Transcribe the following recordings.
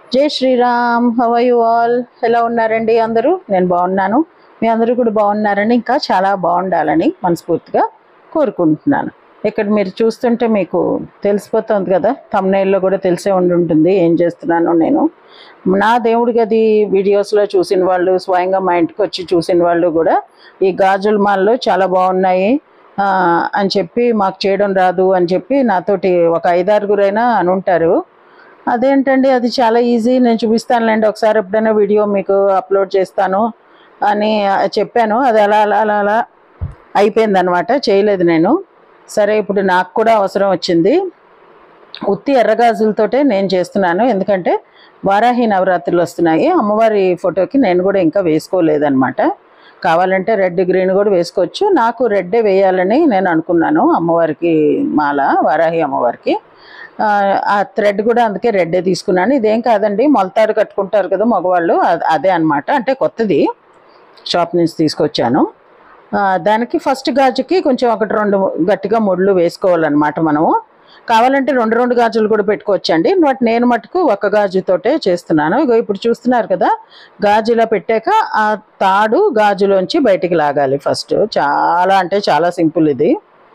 జై Shriram. How are you all? ఎలా ఉన్నారండి అందరూ? నేను బాగున్నాను. మీ అందరూ కూడా బాగున్నారని, ఇంకా చాలా బాగుండాలని మనస్ఫూర్తిగా కోరుకుంటున్నాను. ఇక్కడ మీరు చూస్తుంటే మీకు తెలిసిపోతుంది కదా, థంబ్నెయిల్లో కూడా తెలిసే ఉంటుంది ఏం చేస్తున్నానో. నేను నా దేవుడి గది వీడియోస్లో చూసిన వాళ్ళు, స్వయంగా మా ఇంటికి వచ్చి చూసిన వాళ్ళు కూడా ఈ గాజుల మాల్లో చాలా బాగున్నాయి అని చెప్పి, మాకు చేయడం రాదు అని చెప్పి నాతోటి ఒక 5-6 అని ఉంటారు. అదేంటండి, అది చాలా ఈజీ, నేను చూపిస్తానులేండి ఒకసారి, ఎప్పుడైనా వీడియో మీకు అప్లోడ్ చేస్తాను అని చెప్పాను. అది అలా అలా అలా అలా అయిపోయిందనమాట, చేయలేదు నేను. సరే, ఇప్పుడు నాకు కూడా అవసరం వచ్చింది. ఉత్తి ఎర్రగాజులతోటే నేను చేస్తున్నాను, ఎందుకంటే వారాహి నవరాత్రులు వస్తున్నాయి. అమ్మవారి ఫోటోకి నేను కూడా ఇంకా వేసుకోలేదన్నమాట. కావాలంటే రెడ్ గ్రీన్ కూడా వేసుకోవచ్చు. నాకు రెడ్డే వేయాలని నేను అనుకున్నాను అమ్మవారికి మాల, వారాహి అమ్మవారికి. ఆ థ్రెడ్ కూడా అందుకే రెడ్డే తీసుకున్నాను. ఇదేం కాదండి, మొలతాడు కట్టుకుంటారు కదా మగవాళ్ళు, అదే అనమాట. అంటే కొత్తది, షాప్ నుంచి తీసుకొచ్చాను. దానికి ఫస్ట్ గాజుకి కొంచెం 1-2 గట్టిగా ముళ్ళు వేసుకోవాలన్నమాట మనము. కావాలంటే 2 గాజులు కూడా పెట్టుకోవచ్చండి. బట్ నేను మటుకు ఒక గాజుతోటే చేస్తున్నాను. ఇగో ఇప్పుడు చూస్తున్నారు కదా, గాజు ఇలా పెట్టాక ఆ తాడు గాజులోంచి బయటికి లాగాలి ఫస్ట్. చాలా అంటే చాలా సింపుల్ ఇది.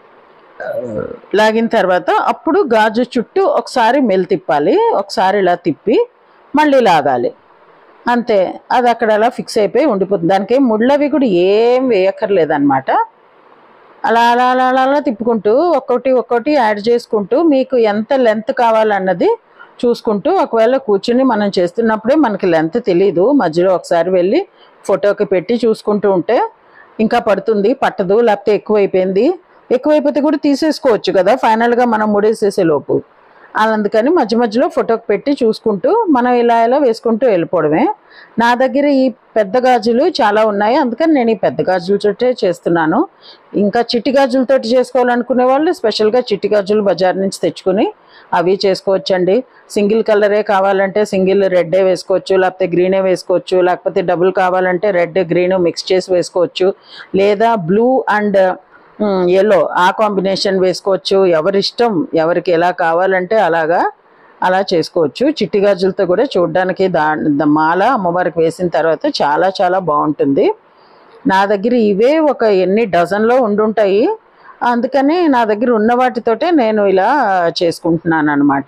లాగిన తర్వాత అప్పుడు గాజు చుట్టూ ఒకసారి మెలి తిప్పాలి, ఒకసారి ఇలా తిప్పి మళ్ళీ లాగాలి, అంతే. అది అక్కడ అలా ఫిక్స్ అయిపోయి ఉండిపోతుంది. దానికి ముళ్ళవి కూడా ఏం వేయక్కర్లేదన్నమాట. అలా అలా అలా అలా అలా తిప్పుకుంటూ ఒక్కొక్కటి యాడ్ చేసుకుంటూ మీకు ఎంత లెంత్ కావాలన్నది చూసుకుంటూ, ఒకవేళ కూర్చుని మనం చేస్తున్నప్పుడే మనకి లెంత్ తెలీదు, మధ్యలో ఒకసారి వెళ్ళి ఫోటోకి పెట్టి చూసుకుంటూ ఉంటే ఇంకా పడుతుంది, పట్టదు. లేకపోతే ఎక్కువైపోతే కూడా తీసేసుకోవచ్చు కదా ఫైనల్గా మనం ముడేసేసే లోపు. అందుకని మధ్య మధ్యలో ఫోటోకి పెట్టి చూసుకుంటూ మనం ఇలా ఇలా వేసుకుంటూ వెళ్ళిపోవడమే. నా దగ్గర ఈ పెద్ద గాజులు చాలా ఉన్నాయి, అందుకని నేను ఈ పెద్ద గాజులతోటే చేస్తున్నాను. ఇంకా చిట్టి గాజులతో చేసుకోవాలనుకునే వాళ్ళు స్పెషల్గా చిట్టి గాజులు బజార్ నుంచి తెచ్చుకుని అవి చేసుకోవచ్చండి. సింగిల్ కలరే కావాలంటే సింగిల్ రెడ్డే వేసుకోవచ్చు, లేకపోతే గ్రీనే వేసుకోవచ్చు, లేకపోతే డబుల్ కావాలంటే రెడ్ గ్రీన్ మిక్స్ చేసి వేసుకోవచ్చు, లేదా బ్లూ అండ్ ఎల్లో ఆ కాంబినేషన్ వేసుకోవచ్చు. ఎవరిష్టం, ఎవరికి ఎలా కావాలంటే అలా చేసుకోవచ్చు. చిట్టి గాజులతో కూడా చూడడానికి మాల అమ్మవారికి వేసిన తర్వాత చాలా చాలా బాగుంటుంది. నా దగ్గర ఇవే ఒక ఎన్ని డజన్లో ఉండుంటాయి, అందుకని నా దగ్గర ఉన్న వాటితోటే నేను ఇలా చేసుకుంటున్నాను అనమాట.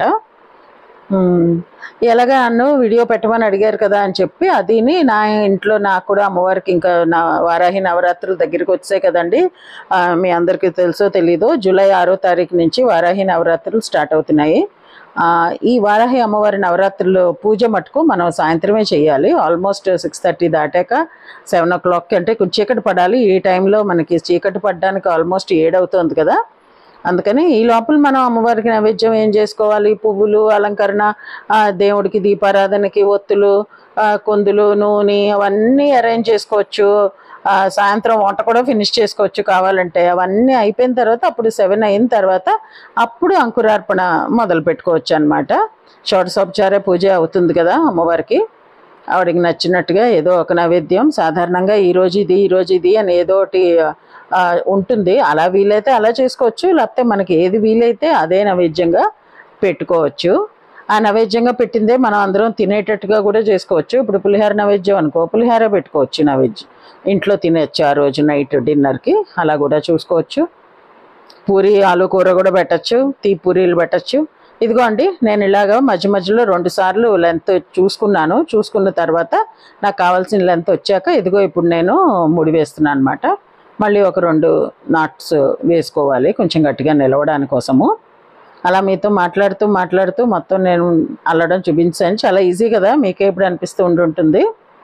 ఎలాగా నన్ను వీడియో పెట్టమని అడిగారు కదా అని చెప్పి అదిని నా ఇంట్లో నాకు కూడా అమ్మవారికి ఇంకా వారాహి నవరాత్రులు దగ్గరికి వచ్చాయి కదండి. మీ అందరికీ తెలుసో తెలీదో, జూలై 6వ తారీఖు నుంచి వారాహి నవరాత్రులు స్టార్ట్ అవుతున్నాయి. ఈ వారాహి అమ్మవారి నవరాత్రులు పూజ మటుకు మనం సాయంత్రమే చేయాలి. ఆల్మోస్ట్ 6:30 దాటాక 7 o'clock అంటే చీకటి పడాలి. ఈ టైంలో మనకి చీకటి పడడానికి ఆల్మోస్ట్ 7 అవుతుంది కదా. అందుకని ఈ లోపల మనం అమ్మవారికి నైవేద్యం ఏం చేసుకోవాలి, పువ్వులు, అలంకరణ, దేవుడికి దీపారాధనకి ఒత్తులు, కొందులు, నూనె అవన్నీ అరేంజ్ చేసుకోవచ్చు. సాయంత్రం వంట కూడా ఫినిష్ చేసుకోవచ్చు కావాలంటే. అవన్నీ అయిపోయిన తర్వాత అప్పుడు 7 అయిన తర్వాత అప్పుడు అంకురార్పణ మొదలు పెట్టుకోవచ్చు అనమాట. షోడశోపచార పూజ అవుతుంది కదా అమ్మవారికి. ఆవిడకి నచ్చినట్టుగా ఏదో ఒక నైవేద్యం, సాధారణంగా ఈరోజు ఇది అని ఏదో ఒకటి ఉంటుంది. అలా వీలైతే అలా చేసుకోవచ్చు, లేకపోతే మనకి ఏది వీలైతే అదే నైవేద్యంగా పెట్టుకోవచ్చు. ఆ నైవేద్యంగా పెట్టిందే మనం అందరం తినేటట్టుగా కూడా చేసుకోవచ్చు. ఇప్పుడు పులిహోర నైవేద్యం అనుకో, పులిహోర పెట్టుకోవచ్చు, నైవేద్యం ఇంట్లో తినేచ్చు ఆ రోజు నైట్ డిన్నర్కి, అలా కూడా చూసుకోవచ్చు. పూరి ఆలు కూర కూడా పెట్టచ్చు, పూరీలు పెట్టచ్చు. ఇదిగో అండి, నేను ఇలాగా మధ్య మధ్యలో 2 సార్లు లెంత్ చూసుకున్నాను. చూసుకున్న తర్వాత నాకు కావాల్సిన లెంత్ వచ్చాక ఇదిగో ఇప్పుడు నేను ముడి వేస్తున్నాను అనమాట. మళ్ళీ ఒక 2 నాట్స్ వేసుకోవాలి కొంచెం గట్టిగా నిలవడానికి కోసము. అలా మీతో మాట్లాడుతూ మొత్తం నేను అల్లడం చూపించాను. చాలా ఈజీ కదా, మీకే ఇప్పుడు అనిపిస్తూ ఉంటుంది.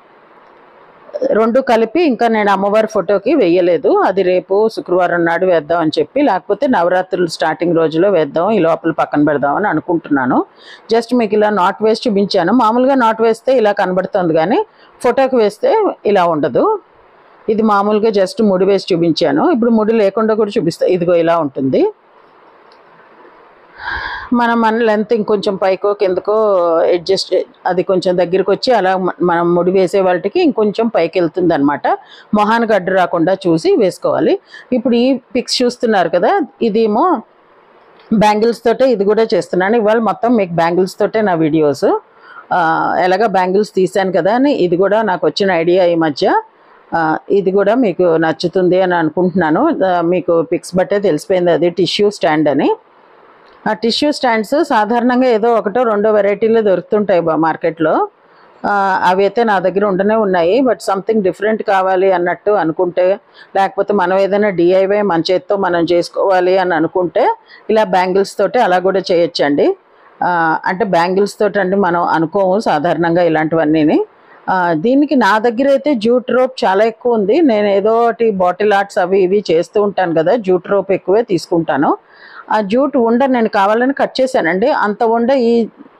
2 కలిపి ఇంకా నేను అమ్మవారి ఫోటోకి వేయలేదు. అది రేపు శుక్రవారం నాడు వేద్దాం అని చెప్పి, లేకపోతే నవరాత్రులు స్టార్టింగ్ రోజులో వేద్దాం, ఈ లోపల పక్కన పెడదాం అని అనుకుంటున్నాను. జస్ట్ మీకు ఇలా నాట్ వేసి చూపించాను. మామూలుగా నాట్ వేస్తే ఇలా కనబడుతుంది, కానీ ఫోటోకి వేస్తే ఇలా ఉండదు. ఇది మామూలుగా జస్ట్ ముడి వేసి చూపించాను. ఇప్పుడు ముడి లేకుండా కూడా చూపిస్తా. ఇదిగో ఇలా ఉంటుంది. మన లెంత్ ఇంకొంచెం పైకో కిందకో అడ్జస్ట్, అది కొంచెం దగ్గరికి వచ్చి అలా మనం ముడి వేసే వాటికి ఇంకొంచెం పైకి వెళ్తుంది అనమాట. మొహానికి అడ్డు రాకుండా చూసి వేసుకోవాలి. ఇప్పుడు ఈ పిక్స్ చూస్తున్నారు కదా, ఇదేమో బ్యాంగిల్స్ తోటే ఇది కూడా చేస్తున్నాను. ఇవాళ మొత్తం మీకు బ్యాంగిల్స్ తోటే నా వీడియోస్. ఎలాగ బ్యాంగిల్స్ తీసాను కదా అని ఇది కూడా నాకు వచ్చిన ఐడియా ఈ మధ్య. ఇది కూడా మీకు నచ్చుతుంది అని అనుకుంటున్నాను. మీకు పిక్స్ బట్టే తెలిసిపోయింది అది టిష్యూ స్టాండ్ అని. ఆ టిష్యూ స్టాండ్స్ సాధారణంగా ఏదో ఒకటో రెండో వెరైటీలో దొరుకుతుంటాయి మార్కెట్లో. అవి అయితే నా దగ్గర ఉండనే ఉన్నాయి. బట్ సంథింగ్ డిఫరెంట్ కావాలి అన్నట్టు అనుకుంటే, లేకపోతే మనం ఏదైనా డిఐవై మన చేతితో మనం చేసుకోవాలి అని అనుకుంటే ఇలా బ్యాంగిల్స్ తోటి అలా కూడా చేయొచ్చండి. అంటే బ్యాంగిల్స్ తోటి అంటే మనం అనుకోము సాధారణంగా ఇలాంటివన్నీ. దీనికి నా దగ్గర అయితే జూట్ రోప్ చాలా ఎక్కువ ఉంది. నేను ఏదో ఒకటి బాటిల్ ఆర్ట్స్ అవి ఇవి చేస్తూ ఉంటాను కదా, జూట్ రోప్ ఎక్కువే తీసుకుంటాను. ఆ జూట్ ఉండ నేను కావాలని కట్ చేశానండి. అంత ఉండ ఈ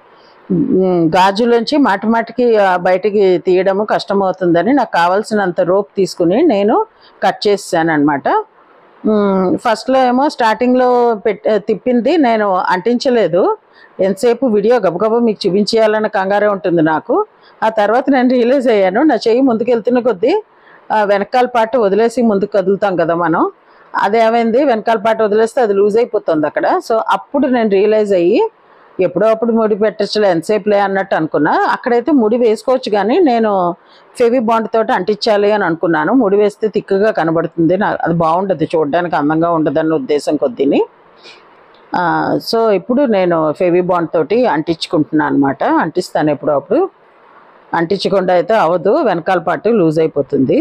గాజులోంచి మాటిమాటికి బయటికి తీయడము కష్టమవుతుందని నాకు కావాల్సినంత రోప్ తీసుకుని నేను కట్ చేసాను అనమాట. ఫస్ట్లో ఏమో స్టార్టింగ్లో తిప్పింది నేను అంటించలేదు. ఎంతసేపు వీడియో గబగబా మీకు చూపించేయాలన్న కంగారే ఉంటుంది నాకు. ఆ తర్వాత నేను రియలైజ్ అయ్యాను, నా చెయ్యి ముందుకెళ్తున్న కొద్దీ వెనకాల పార్ట్ వదిలేసి ముందుకు కదులుతాం కదా మనం, అదేమైంది వెనకాల పార్ట్ వదిలేస్తే అది లూజ్ అయిపోతుంది అక్కడ. సో అప్పుడు నేను రియలైజ్ అయ్యి ఎప్పుడో అప్పుడు ముడి పెట్టచ్చులే ఎంతసేపులే అన్నట్టు అనుకున్నా. అక్కడైతే ముడి వేసుకోవచ్చు కానీ నేను ఫెవి బాండ్ తోటి అంటించాలి అని అనుకున్నాను. ముడి వేస్తే తిక్కుగా కనబడుతుంది, అది బాగుండదు, చూడడానికి అందంగా ఉండదన్న ఉద్దేశం కొద్దిని. సో ఇప్పుడు నేను ఫెవి బాండ్ తోటి అంటించుకుంటున్నాను అనమాట. అంటిస్తాను ఎప్పుడప్పుడు, అంటించకుండా అయితే అవ్వదు, వెనకాల పాటు లూజ్ అయిపోతుంది.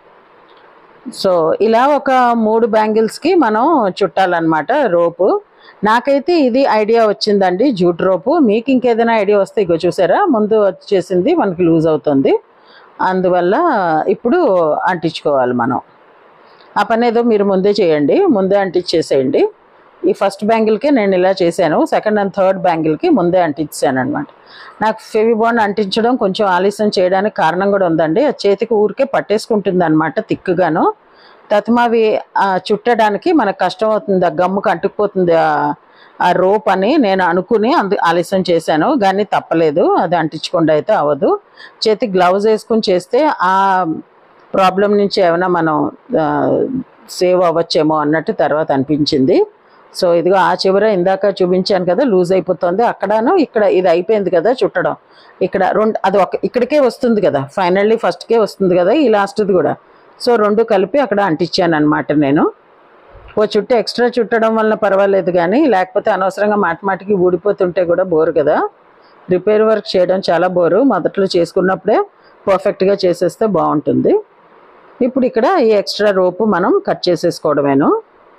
సో ఇలా ఒక 3 బ్యాంగిల్స్కి మనం చుట్టాలన్నమాట రోపు. నాకైతే ఇది ఐడియా వచ్చిందండి, జూట్ రోపు. మీకు ఇంకేదైనా ఐడియా వస్తే ఇగో చూసారా ముందు వచ్చేసింది, మనకి లూజ్ అవుతుంది. అందువల్ల ఇప్పుడు అంటించుకోవాలి మనం. ఆ పని ఏదో మీరు ముందే చేయండి, ముందే అంటించేసేయండి. ఈ ఫస్ట్ బ్యాంగిల్కి నేను ఇలా చేశాను, సెకండ్ అండ్ థర్డ్ బ్యాంగిల్కి ముందే అంటించాను అనమాట. నాకు ఫెవి బాండ్ అంటించడం కొంచెం ఆలస్యం చేయడానికి కారణం కూడా ఉందండి. ఆ చేతికి ఊరికే పట్టేసుకుంటుంది అనమాట తిక్కుగాను. తత్మావి చుట్టడానికి మనకు కష్టం అవుతుంది, ఆ గమ్ముకు అంటుకుపోతుంది ఆ రోప్ అని నేను అనుకుని ఆలస్యం చేశాను. కానీ తప్పలేదు, అది అంటించకుండా అయితే అవ్వదు. చేతికి గ్లౌజ్ వేసుకుని చేస్తే ఆ ప్రాబ్లం నుంచి ఏమైనా మనం సేవ్ అవ్వచ్చేమో అన్నట్టు తర్వాత అనిపించింది. సో ఇదిగో ఆ చివర ఇందాక చూపించాను కదా లూజ్ అయిపోతుంది, అక్కడను ఇక్కడ ఇది అయిపోయింది కదా చుట్టడం. ఇక్కడ అది ఇక్కడికే వస్తుంది కదా, ఫైనల్లీ ఫస్ట్కే వస్తుంది కదా ఈ లాస్ట్ది కూడా. సో 2 కలిపి అక్కడ అంటించాను అనమాట నేను. ఓ చుట్టూ ఎక్స్ట్రా చుట్టడం వల్ల పర్వాలేదు కానీ లేకపోతే అనవసరంగా మాటిమాటికి ఊడిపోతుంటే కూడా బోరు కదా. రిపేర్ వర్క్ చేయడం చాలా బోరు, మొదట్లో చేసుకున్నప్పుడే పర్ఫెక్ట్గా చేసేస్తే బాగుంటుంది. ఇప్పుడు ఇక్కడ ఈ ఎక్స్ట్రా రోపు మనం కట్ చేసేసుకోవడమేను.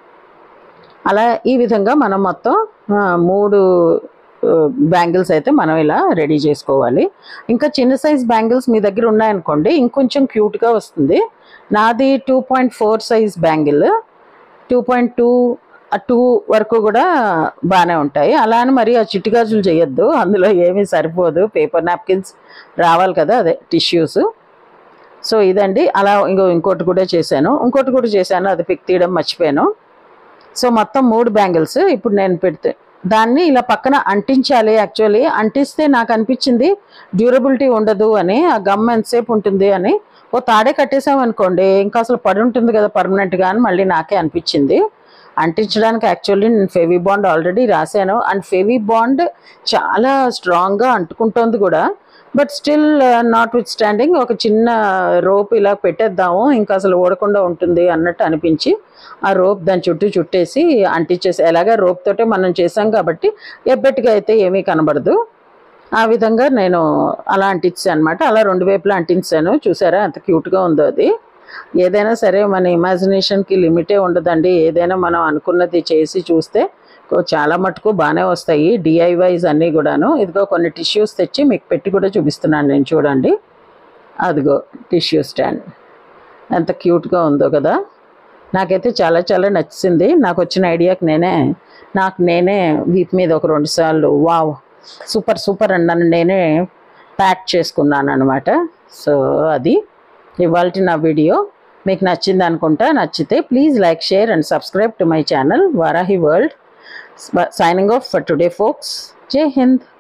అలా ఈ విధంగా మనం మొత్తం 3 బ్యాంగిల్స్ అయితే మనం ఇలా రెడీ చేసుకోవాలి. ఇంకా చిన్న సైజ్ బ్యాంగిల్స్ మీ దగ్గర ఉన్నాయనుకోండి ఇంకొంచెం క్యూట్గా వస్తుంది. నాది 2.4 సైజ్ బ్యాంగిల్, 2.2 వరకు కూడా బాగానే ఉంటాయి. అలా అని మరి ఆ చిట్టిగాజులు చేయొద్దు, అందులో ఏమీ సరిపోదు, పేపర్ నాప్కిన్స్ రావాలి కదా, అదే టిష్యూస్. సో ఇదండి. అలా ఇంకోటి కూడా చేశాను, అది పిక్ తీయడం మర్చిపోయాను. సో మొత్తం 3 బ్యాంగిల్స్ ఇప్పుడు నేను పెడితే దాన్ని ఇలా పక్కన అంటించాలి. యాక్చువల్లీ అంటిస్తే నాకు అనిపించింది డ్యూరబిలిటీ ఉండదు అని, ఆ గమ్ ఎంతసేపు ఉంటుంది అని. ఓ తాడే కట్టేసామనుకోండి ఇంకా అసలు పడి ఉంటుంది కదా పర్మనెంట్గా అని మళ్ళీ నాకే అనిపించింది. అంటించడానికి యాక్చువల్లీ నేను ఫెవి బాండ్ ఆల్రెడీ రాశాను, అండ్ ఫెవి బాండ్ చాలా స్ట్రాంగ్గా అంటుకుంటోంది కూడా. But still notwithstanding ఒక చిన్న రోప్ ఇలా పెట్టేద్దాము ఇంకా అసలు ఓడకుండా ఉంటుంది అన్నట్టు అనిపించి ఆ రోప్ దాని చుట్టూ చుట్టేసి అంటించేసి, ఎలాగా రోప్ తోటే మనం చేసాం కాబట్టి ఎబ్బెట్టుగా అయితే ఏమీ కనబడదు. ఆ విధంగా నేను అలా అంటించాను అనమాట. అలా 2 వైపులా అంటించాను. చూసారా ఎంత క్యూట్గా ఉందో అది. ఏదైనా సరే మన ఇమాజినేషన్కి లిమిటే ఉండదండి. ఏదైనా మనం అనుకున్నది చేసి చూస్తే చాలా మటుకు బాగానే వస్తాయి డిఐవైస్ అన్నీ కూడాను. ఇదిగో కొన్ని టిష్యూస్ తెచ్చి మీకు పెట్టి కూడా చూపిస్తున్నాను నేను, చూడండి. అదిగో టిష్యూ స్టాండ్ ఎంత క్యూట్గా ఉందో కదా. నాకైతే చాలా చాలా నచ్చింది. నాకు వచ్చిన ఐడియాకి నేనే వీప్ మీద ఒక 2 సార్లు వావ్ సూపర్ సూపర్ అని నన్ను నేనే ప్యాక్ చేసుకున్నాను అనమాట. సో అది ఇవాల్టి నా వీడియో. మీకు నచ్చింది అనుకుంటా. నచ్చితే please like, share and subscribe to my channel Varahi World. Signing off for today folks. Jai Hind.